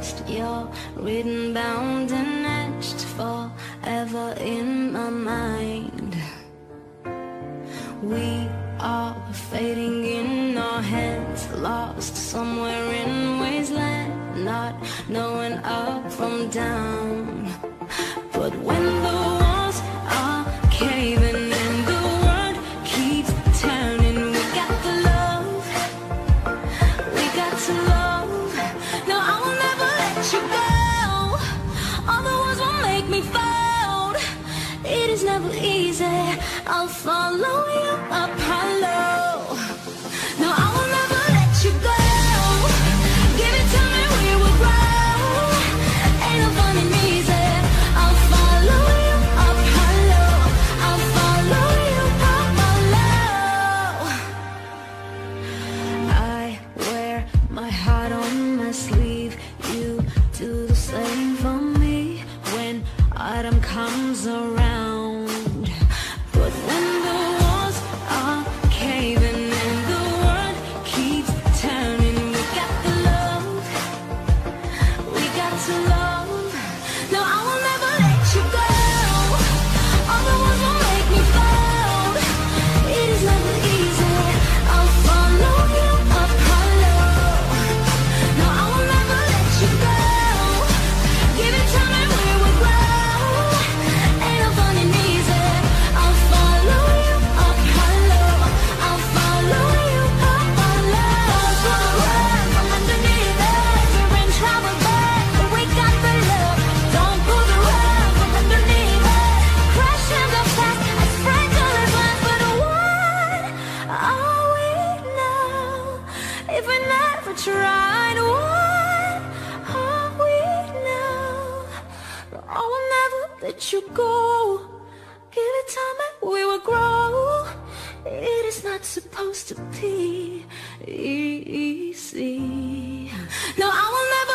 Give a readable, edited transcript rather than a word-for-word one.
lost. You're written, bound and etched forever in my mind. We are fading in our heads, lost somewhere in wasteland, not knowing up from down. But when the walls are caving in, the world keeps turning. We got the love, we got to love. No, I will never let you go. All the words will make me fold. It is never easy, I'll follow you up hollow. No, I will never let you go. Give it to me, we will grow. Ain't no fun and easy, I'll follow you up hollow. I'll follow you up hollow. I wear my heart on my sleeve. You do the same for me when autumn comes around. But when the walls are caving in, the world keeps turning. We got the love, we got to love. No, I will never let you go. All the words will make me fold. It is never easy, I'll follow you up hollow. No, I will never let you go. Give it to me, we will grow. Ain't no fun and easy, I'll follow you up hollow. I'll follow you up hollow. Fall through the ground from underneath us. We're in trouble, but we got the love. Don't pull the rug from underneath us. Crashing the fast, as fragile as glass. But what are we now if we never tried? What are we now? I will never let you go. Give it time and we will grow. It is not supposed to be easy. No, I will never